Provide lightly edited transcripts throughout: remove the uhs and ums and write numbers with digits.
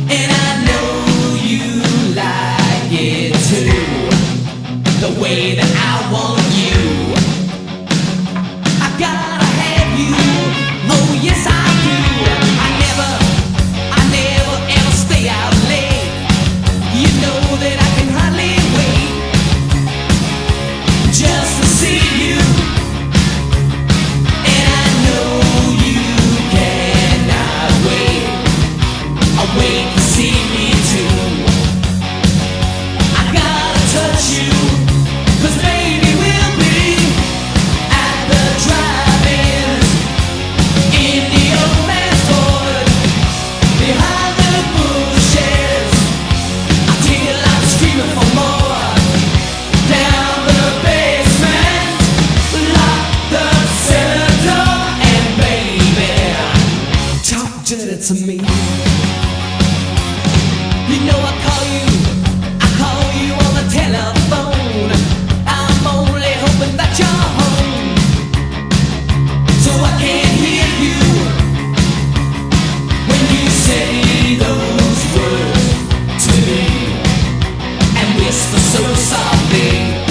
And I know you like it too, the way that I want you. I gotta have you, oh yes I do. I never ever stay out late. You know that I can hardly wait just to see you. And I know you cannot wait. Wait to see me too. I gotta touch you, 'cause baby we'll be at the drive-in, in the old man's Ford, behind the bushes, until I'm screaming for more. Down the basement, lock the cellar door, and baby, talk dirty to me. You know I call you on the telephone. I'm only hoping that you're home, so I can hear you when you say those words to me, and whisper so softly.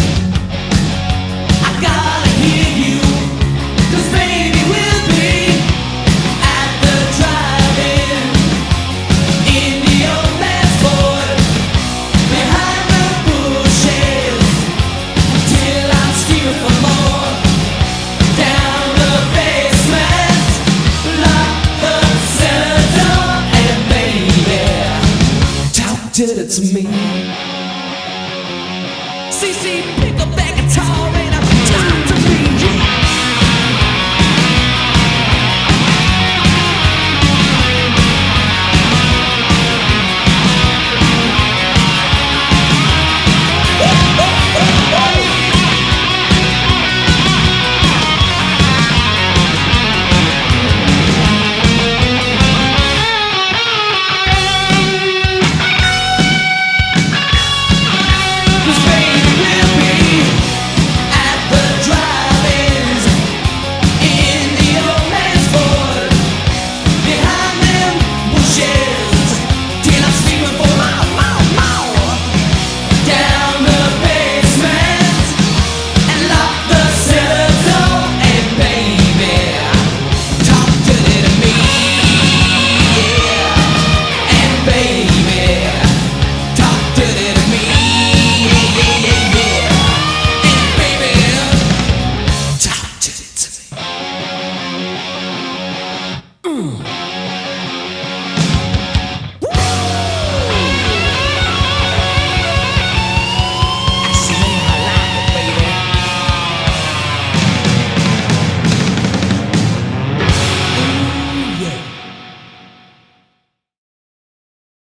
I gotta hear you, 'cause baby we'll be at the drive-in, in the old man's Ford, behind the bushes, till I'm screaming for more. Down the basement, lock the cellar door, and baby, talk dirty to me. CC, pick up that